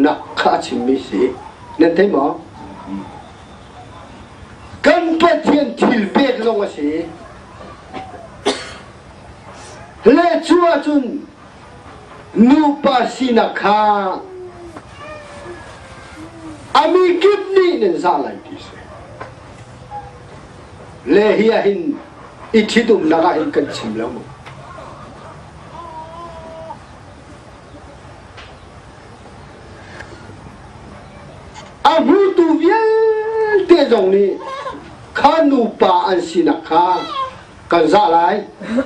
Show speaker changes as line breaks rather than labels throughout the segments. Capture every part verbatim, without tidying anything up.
nặc khá chim mi si nên thấy mỏ cần bắt thiên thil bệt long a si lệ chúa chun nu pa si na kha ami kip ni nên ra lại đi se lệ hi hin ithidum naga hin kan chim lo abu tu viel te jong ni khanu pa an sina kha kan za lai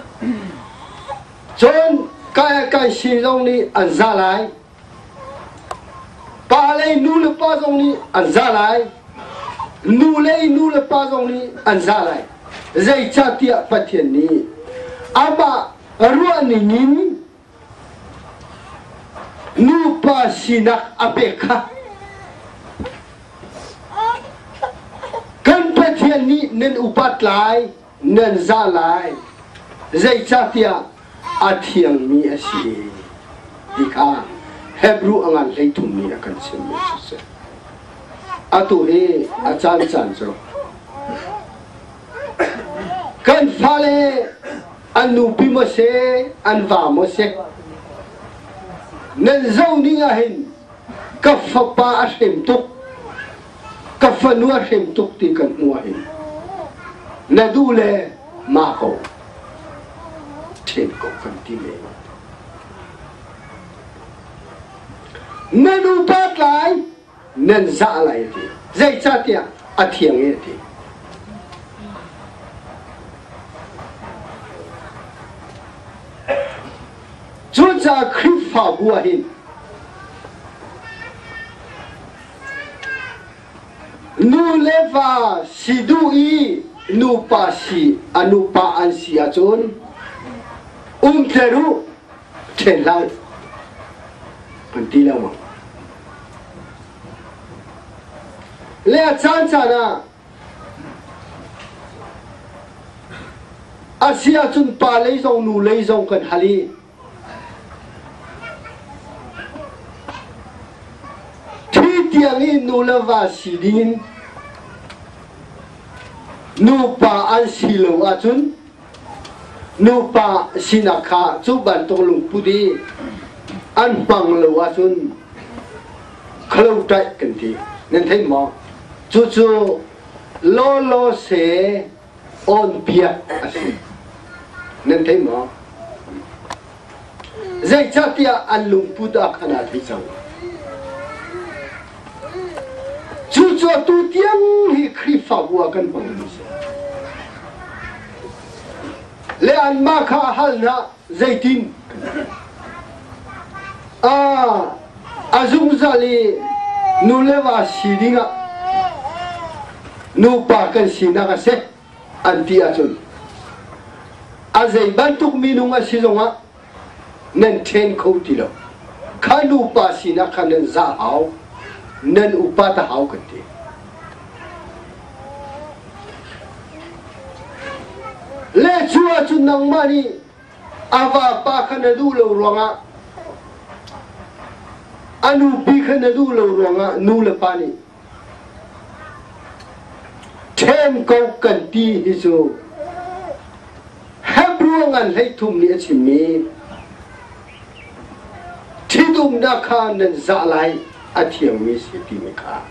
chon kai kai si jong ni an za lai pa le nu le pa jong ni an za lai nu le nu le pa jong ni an za lai zai cha tia pathian ni ama ruan ni nin nu pa sina apekha kan pathian ni nen upat lai nen za lai zai cha tia athiang mi asi dikha hebrew angan lei thum ni akan sim me se atu he achan chan jo kan phale anu pi mo se an va mo se nen zau ni nga hin ka fa pa a hem tuk ka fa nu a hem tuk ti kan mu hin na du le ma ko chen ko kan ti me nen u pat lai nen za lai ti zai cha tia a thiang e ti chú cha khít phá bùa hin nu leva si du i nu pa si anu pa an si a chon um teru chen lai panti la ma le chan chana asia chun pa lei zong nu lei zong kan hali tiang in nu lava si dingin nu pa an si lo a chun nu pa sinakha chu ban tong lung pudi an pang lo a chun khlo tai kan ti nên thấy mo chu chu lo lo se on pia nên thấy mo zai cha tia an lung puda khana thi chang chú cho tu tiếng hi khi phá bùa cần bằng lệ an ma kha hal na dây tin à azung zali nu leva sidinga nu pa kan sinaga se anti achun azai bantuk minunga sizonga nen ten khotilo khanu pa sina khanen za hau nên upata hao cái gì lệ chúa chun nang mani ava pa khana du lo ronga anu pi khana du lo ronga nu le pani thêm câu cần ti hi chu hebrew ngan lei thum ni achimi thidum da kha nen za lai athiang mi si ti me kha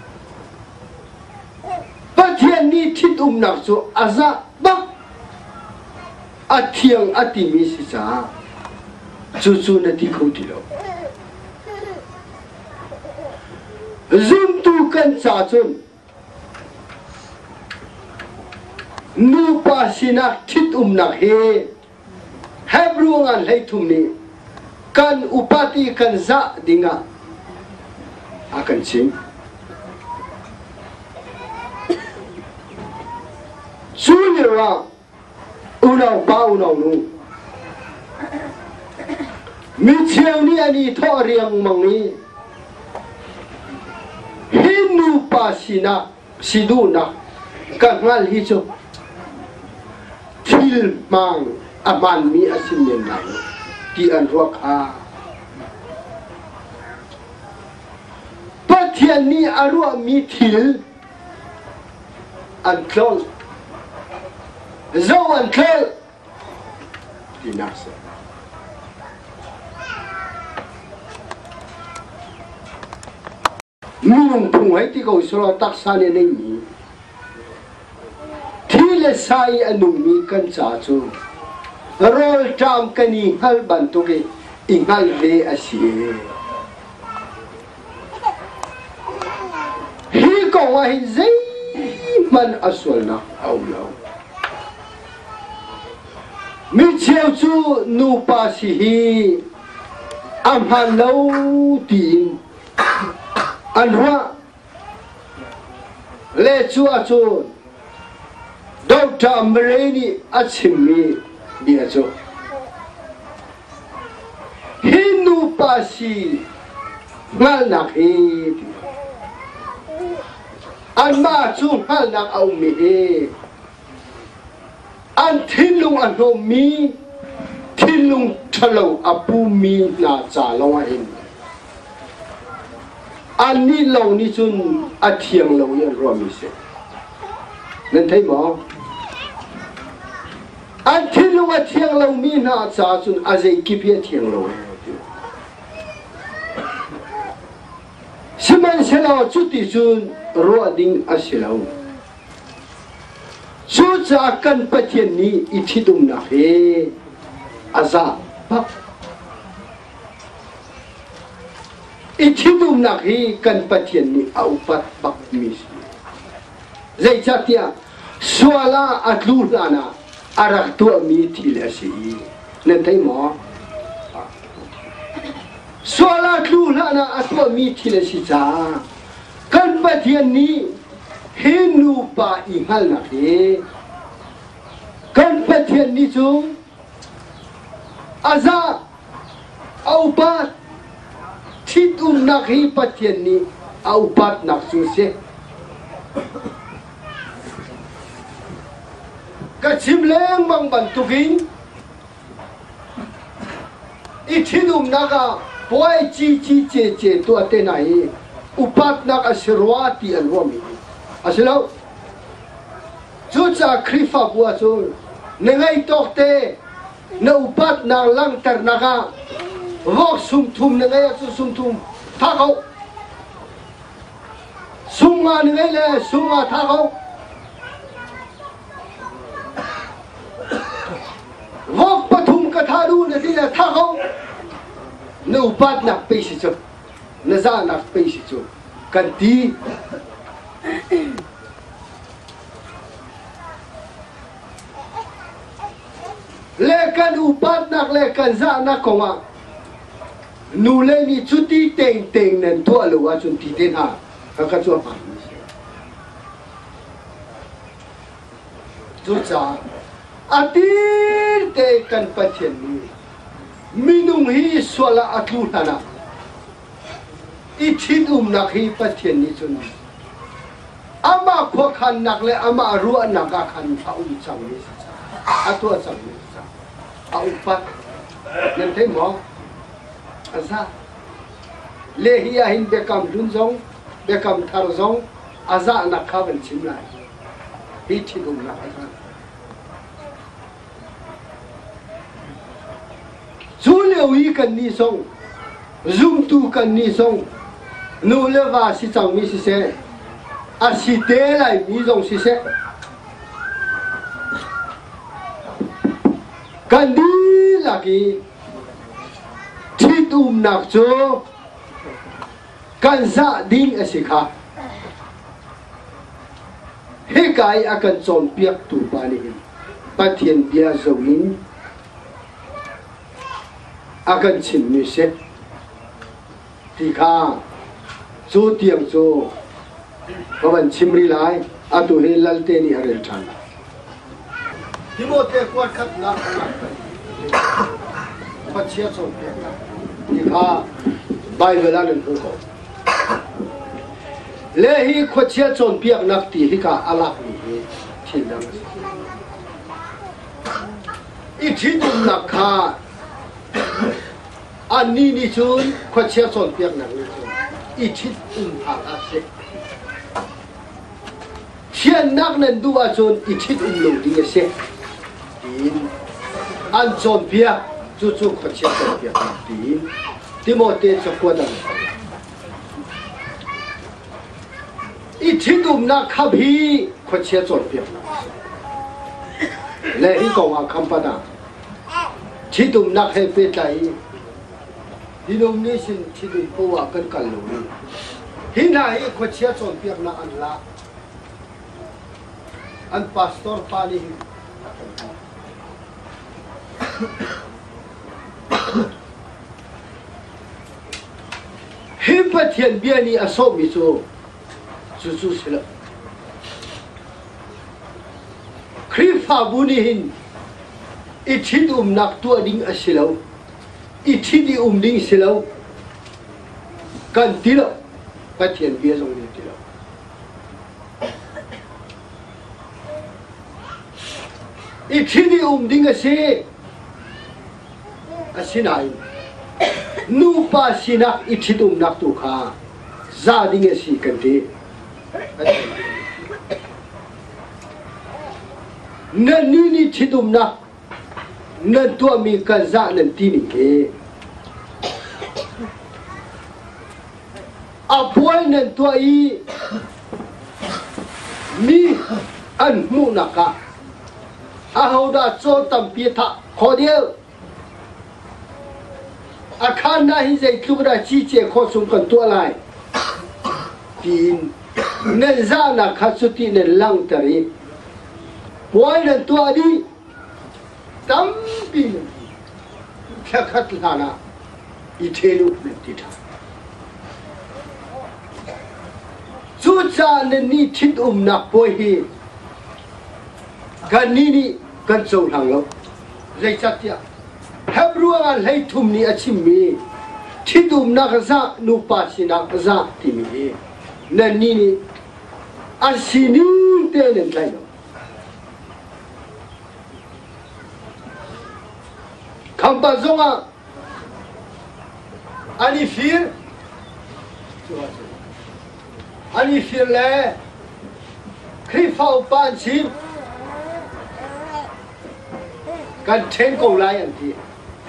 pathian ni thidum nak chu aza ba athiang ati mi si cha chu chu na ti khou ti lo zum tu kan cha chun nu pa sinak thidum nak he hebrew ngan lei thum ni kan upati kan za dinga akan chim sunira unau pa unau nu mi chiao ni ani tho riang mang ni hinu pa sina siduna ka ngal hi chu thil mang aman mi asin nen nai ti an ro kha thiên ni arua mi thil an klol zo an klol di nasa mung phung hai ti ko sura tak sa ne nei mi thile sai anu mi kan cha chu rol tam kani hal ban to ge ingal ve asie hi ko wa hi zai man aswal na au lo mi cheu chu nu pa si hi am han lo tin an hoa le chu a chu doctor Mreni achimi dia chu hinu pasi ngal nak hi an ma chu ngal nak au mi he an thinlung an ho mi thinlung thalo apu mi na cha lo hin an ni lo ni chun a thiang lo yan ro mi se nên thấy mò an thinlung a thiang lo mi na cha chun a zai ki phe thiang lo siman se lo chu ti chun ro ding a se lo chu cha kan pathian ni i thidum na he aza pak ichidum nak hi kan pathian ni aupat bak mis zai chatia swala atlu lana arak tu mi thil asi nên thấy mò swala atlu lana atlu mi thil asi cha kan pathian ni hinu pa ingal na he kan pathian ni chu aza aupat thidum nak hi pathian ni aupat nak su se ka chimleng mang ban tukin i thidum naka poi chi chi che che to te nai upat nak asirwati alwami asilo chu cha krifa bua chu nengai tokte na upat na lang tar naka vok sum thum ne ngai chu sum thum tha khau sum nga ne ngai le sum nga tha khau vok pathum ka tha du ne ti le tha khau ne upat nak pe si chu ne za nak pe si chu kan ti le kan upat nak le kan za nak ko ma nu le ni chuti teng teng nen to lo wa chun ti ten ha ka ka chu pa chu cha atir te kan pathian ni minung hi swala atlu hana i thidum nak hi pathian ni chun ama kho khan nak le ama ru nak ka khan fa um chang ni atwa chang ni a upat nên thấy mò asa le hi a hin bekam dun zong bekam thar zong aza na khaven chim lai hi thidum na asa chu leu yi kan ni song zum tu kan ni song nu le va si chang mi si se a si te lai mi zong si se kan di lagi thidum nak cho kan za ding asikha he kai akan chon piak tu pa ni pathian dia zoin akan chin mi se ti kha chu tiang chu kawan chimri lai atu he lalte ni harel than Timote kuat kat nak pachia chon ni kha Bible an ko le hi khochia chon piak nak ti hi ka alak ni thin nam i thidum nak kha ani ni chun khochia chon piak nak ni chun อิทิอุมหาอาเซเชียนนักนั้นดูว่าจนอิทิอุมหลงดีเสดินอันจนเพียจู่จู่ขดเชียจนเพียดินที่โมเตจะกวดอิทิอุมนักขับฮีขดเชียจนเพียและที่กว่าคำปนาทิดุมนักให้เปใจดินมนี้สินทิดุมปัวกันกันลุยหินาให้ขดเชียจนเพียนักอันละอันพาสตอร์ปานีฮิปเทียนเบียนี่อสมิโซจูจูสิละคริฟาบุนีหินอิทิดอุมนักตัวดิ้งอสิลาวอิทิดีอุมดิ้งสิลาวกันติละปเทียนเบียลงนี่ติละอิทิดีอุมดิ้งอสิอสินายนูปาสินักอิทิดอุมนักตุขาซาดิ้งอสิกันตินั่นนี่นี่ทิดุมนักนั่นตัวมีกันซานั่นที่นี่เองอาป่วยนั่นตัวอีมีอันมุนักะอาหูดาโจตัมปีทะขอเดียวอาคารน่าหิใจทุกระชีเจขอสมกันตัวอะไรทีนนั่นซานักขัดสุตินั่นลังตรีป่วยนั่นตัวดีตั้มปีนแค่ขัดลานะอิเทลุนั่นติดสุจานั่นนี่ทิดอุมนักป่วยฮีกันนี่นี่กันส่งทางเราใจจัดยาฮับรัวกันให้ทุ่มนี่อาชิมีทิดอุมนักซานุปัสสินักซาที่มีนั่นนี่นี่อาศินิเตนันใจเราคำปัจจุบันอันนี้ฟิลอันนี้ฟิลเล่คริฟ้าอุปานชิมกันเทนกูไลอันที่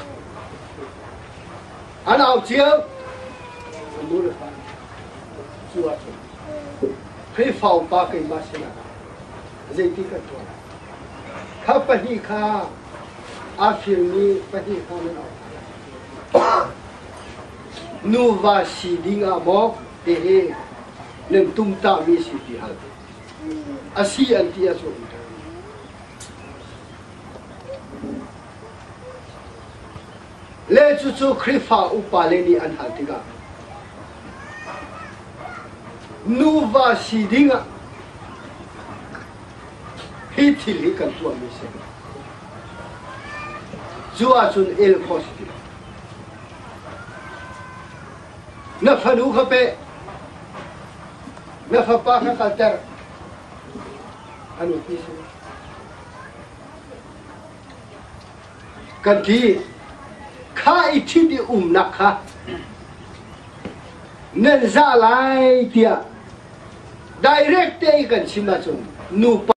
อันเอาเจียวมูลค่าชัวร์คริฟ้าอุปากิมาสินะเจติกันตัวข้าพเจ้าอาฟิลนี้ปฏิฆาไม่เอานูวาสีดิ้งอาบอกเดห์หนึ่งตุ้มตามีสิทธิฮัลอาศัยอันที่อาศัยเลจุจุคริฟ้าอุปาเลนีอันฮัลติกานูวาสีดิ้งอาฮิติลิกันตัวมีสิจูอาจุนเอลโคสตินัฟนูขเปนัฟปาขคัลเตอร์อันนี้ที่สุดกันที่ข้าอิทิดีอุมนักข้าเนินซาไลเตีย direct เตกันชิมาจุนนู